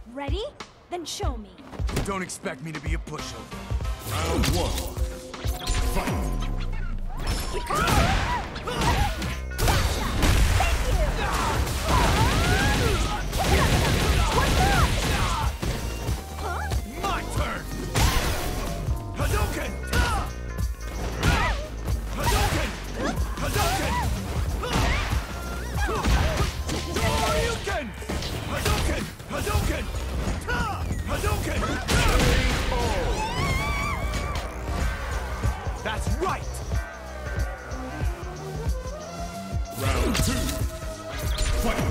Ready? Then show me. Don't expect me to be a pushover. Round one. Fight! My turn! Hadouken! Hadouken! Hadouken! Hadouken! Hadouken! Hadouken! Hadouken! That's right! Round two. Fight!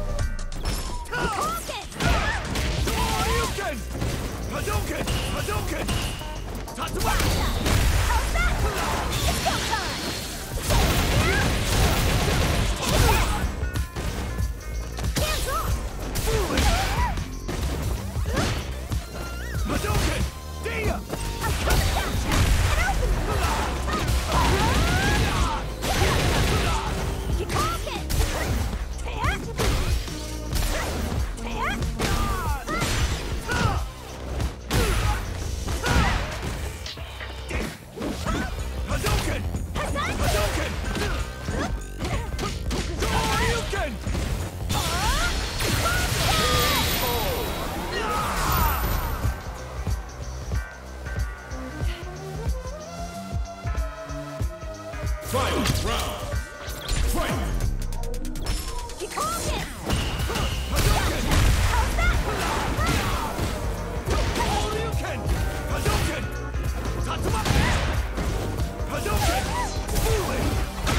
Hadouken! Hadouken! Hadouken! Tatsumaki! How's that? It's go time! Hands off! Hadouken! Dia! I'm coming at you! Hadouken! Tat! Tat! Hadouken! Hadouken! Hadouken! Final round. Fight! Hadouken! Hadouken! How's that? Hadouken! Hadouken! Tatsumaki! Hadouken! Hadouken!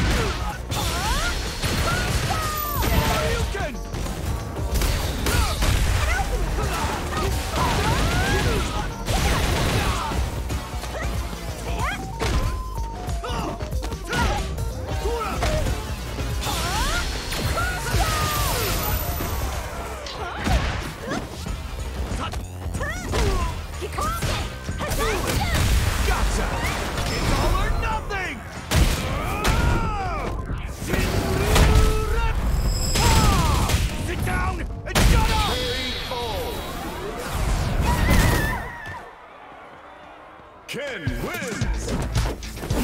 Gotcha! It's all or nothing! Sit down and shut up! Ken wins!